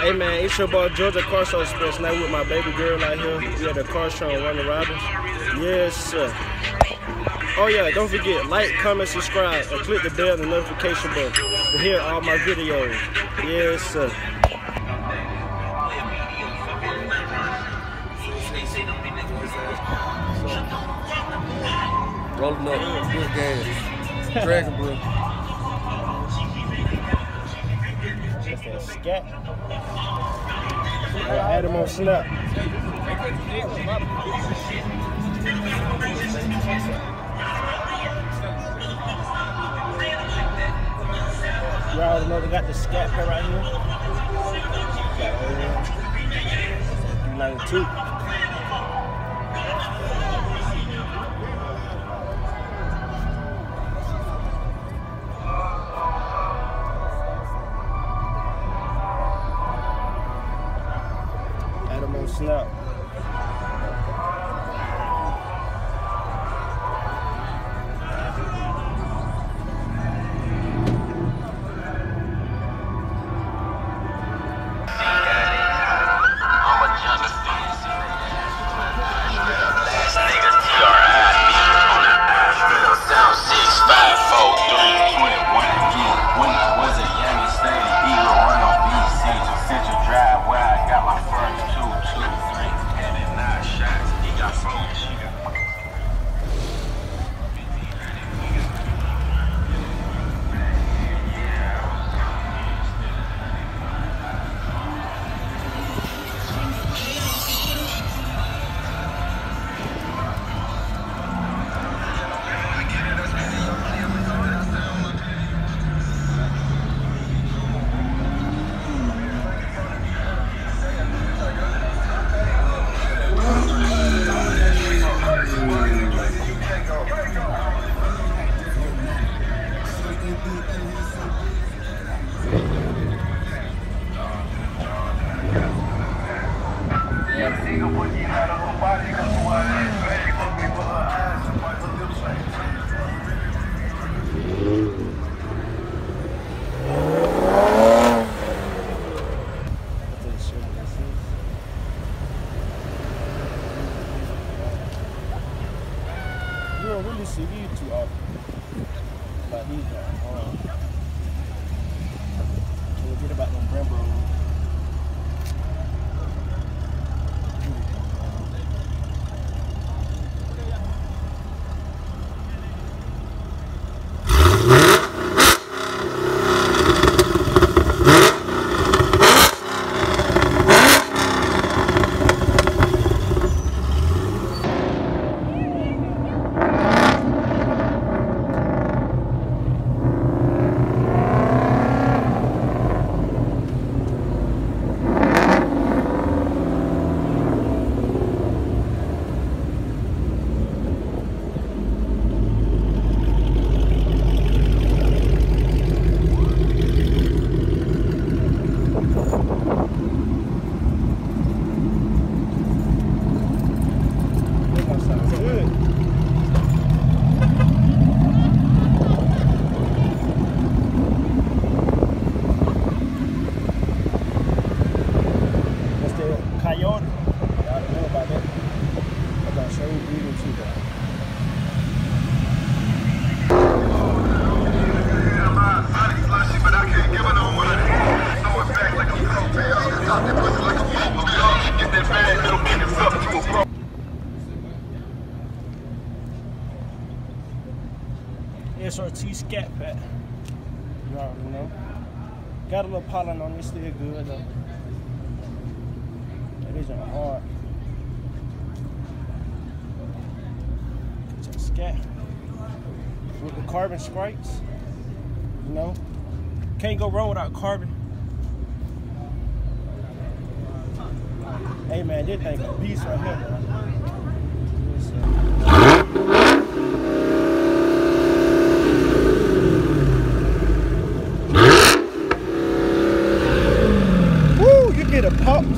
Hey man, it's your boy Georgia Car Show Express. Now with my baby girl out here. We at the car show on Ronnie Robbins. Yes, sir. Oh yeah, don't forget, like, comment, subscribe, and click the bell and the notification button to hear all my videos. Yes, sir. Rolling up, good gas. Dragon bro. That's that scat. I had him on snap. You already know they got the scat pair right here. Got 392. Snap. You don't really see these too often. Like these guys. Can we get about them Brembos? SRT scat pack. You already know. Got a little pollen on it, still good though. It isn't hard. Get your scat. With the carbon stripes. You know. Can't go wrong without carbon. Hey man, this thing a beast right here, bro. The pops.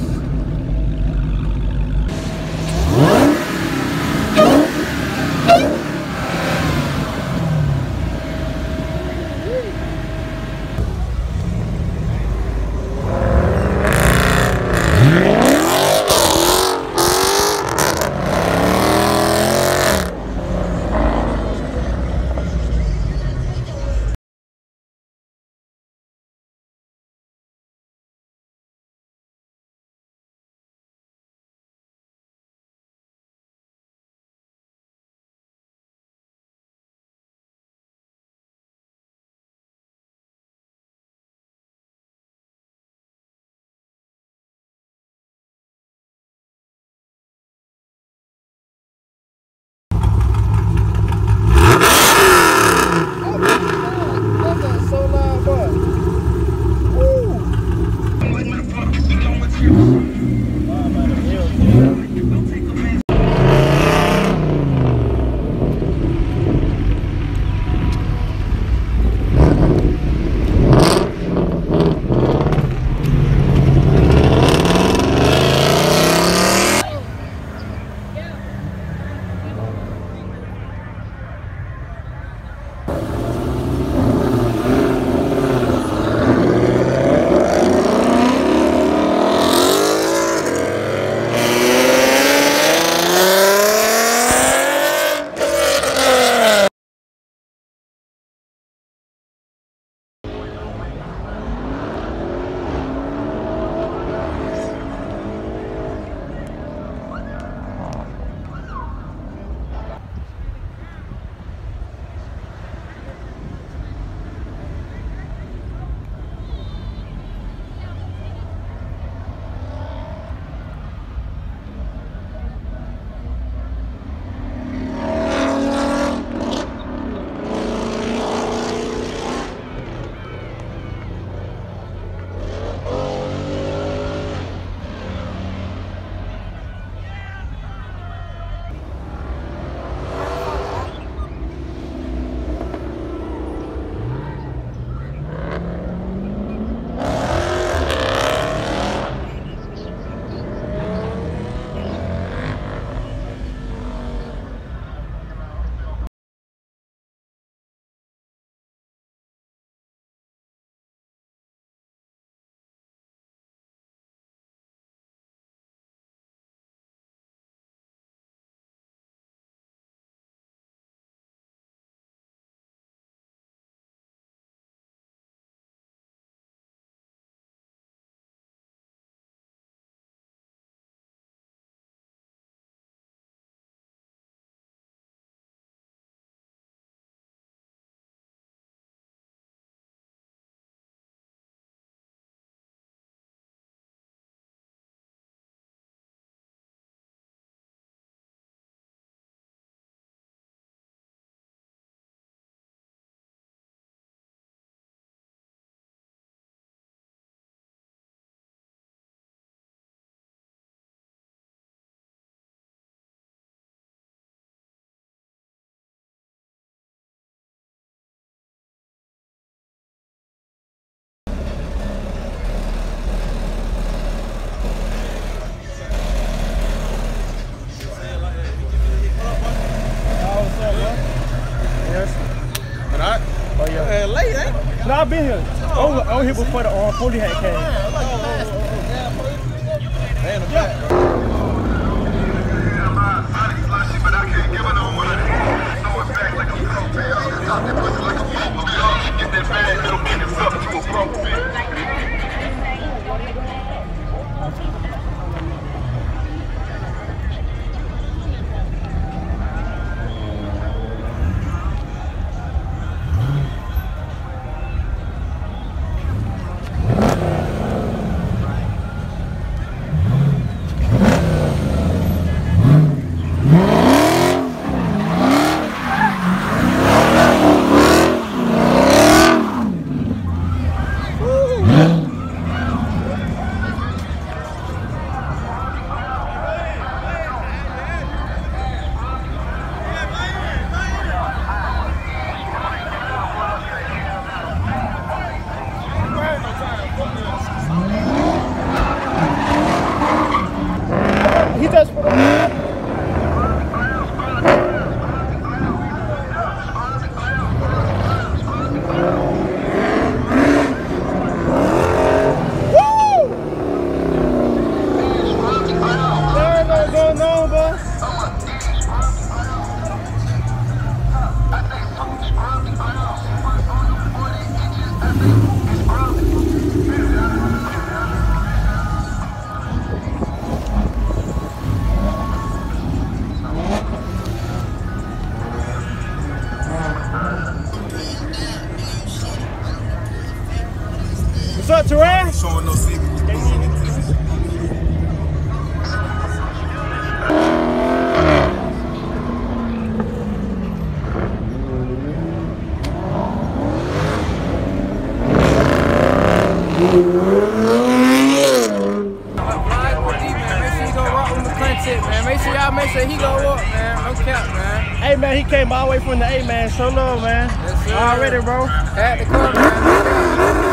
I've been here. Over here before the police had came. He just put on. What's up, Terrell? Showing no Make sure he go up, man. No cap, man. Hey, man, he came all the way from the A, man. Show love, man. Yes, already, bro. Had to come, man.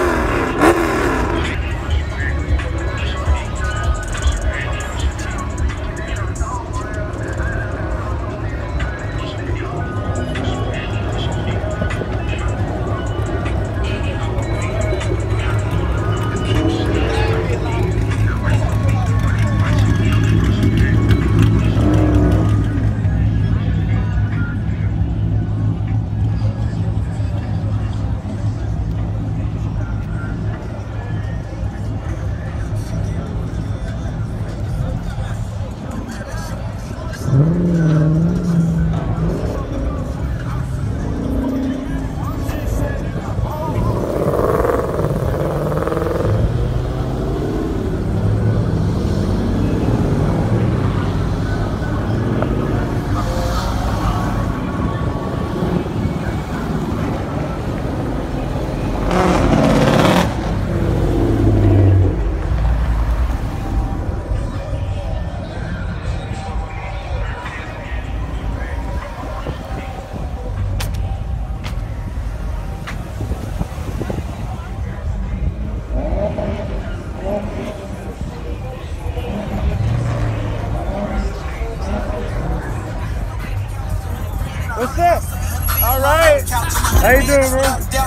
What's up? All right. How you doing, bro?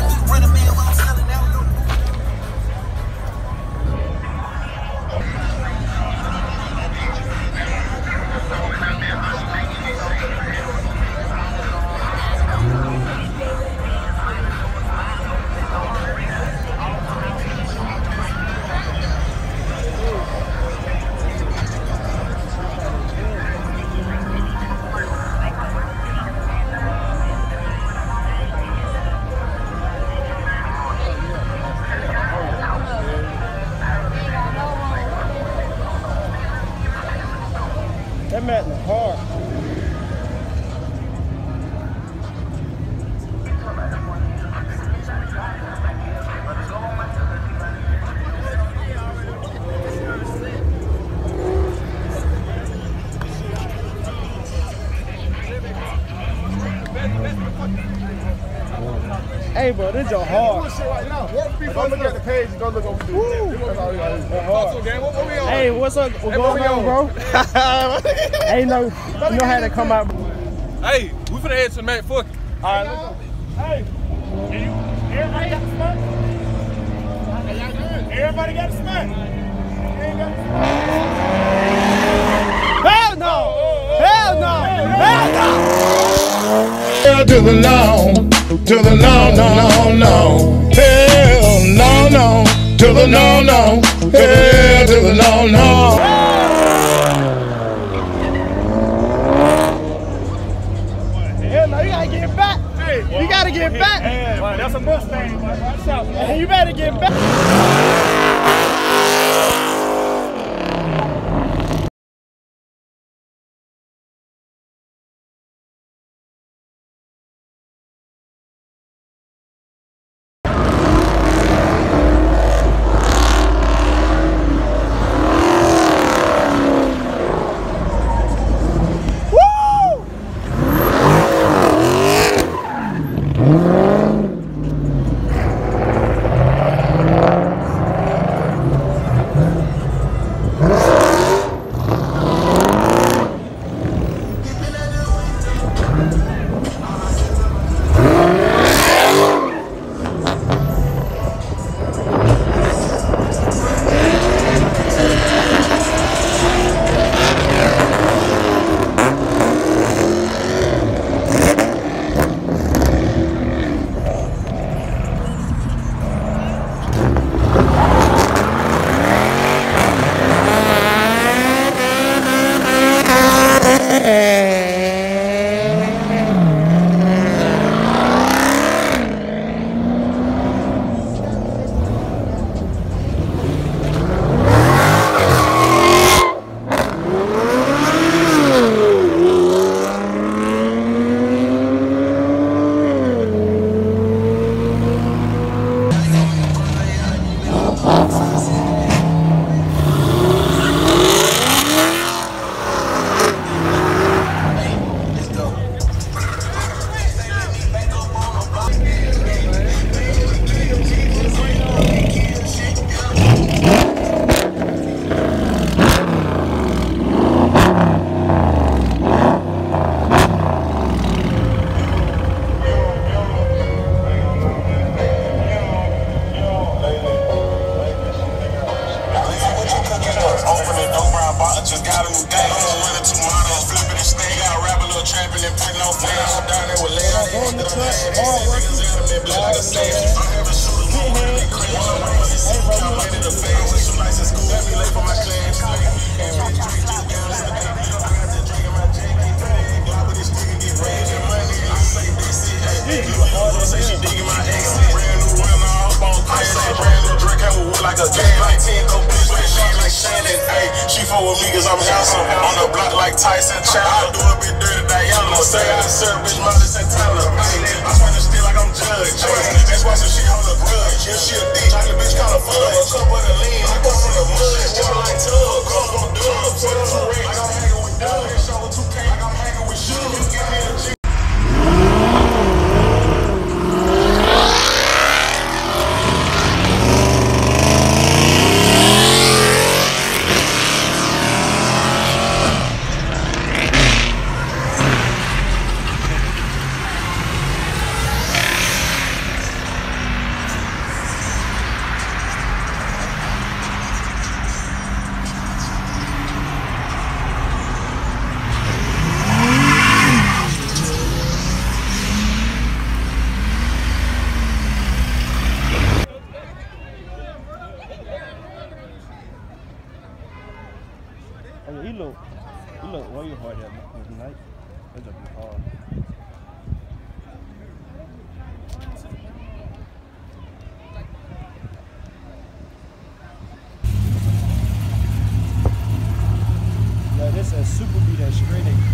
That man is hard. Hey, bro, this your hard. Go look at the page and go look over there. Hey, what's up? What's going on, bro? Hey, you know how to come out. Hey, we finna head to Mac. Fuck it. All right, let's go. Hey, Everybody got the spot? Everybody got the spot? Hell no! Hell no! Hell no! To the no, to the no, no, no, no. Hell no, no. To the no, no. Hell to the no, no. Hell no, you gotta get back. Hey, You gotta get back. man, that's a Mustang. Watch out, man. You better get back. I'm handsome. On the block like Tyson Chandler. I do a bit dirty Diana. Say I serve bitch Molly Santana. I try to steal like I'm judge. That's why she hold a grudge. Yeah, she a bitch. Like the bitch kinda fun. A cup of the lean. I come from the mud. Just like Tub. Come from Dub. Put on some ring. Like I'm hanging with Doug. Show with 2K. Like I'm hanging with you. You give me a G. Oh yeah, he look way hard at night. That's a bit hard. Yeah, this is super beat that straight in.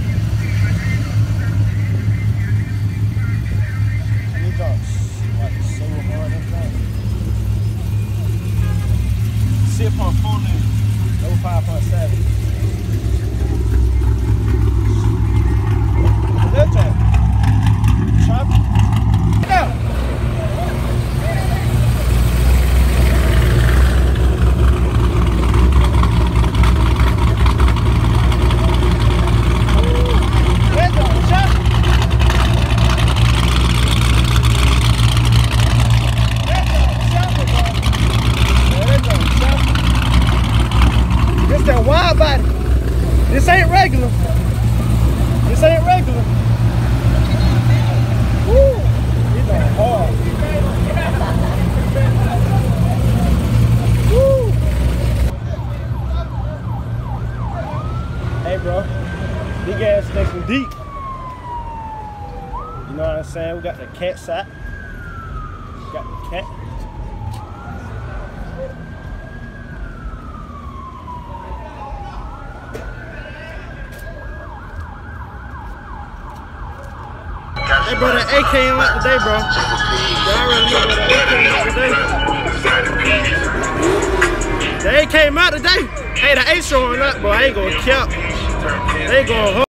He drops like so hard at that. 6.4. No 5.7. That's it. Chop. Go. That's it. Chop. a wide body. This ain't regular. This ain't regular. Woo! He's going hard. Woo! Hey, bro. Big ass stinking deep. You know what I'm saying? We got the cat side. We got the cat. Hey, bro, that A came out today, bro. Y'all already know that A came out today. The A came out today. Hey, the A showing up, bro. I ain't gonna cap. They ain't gonna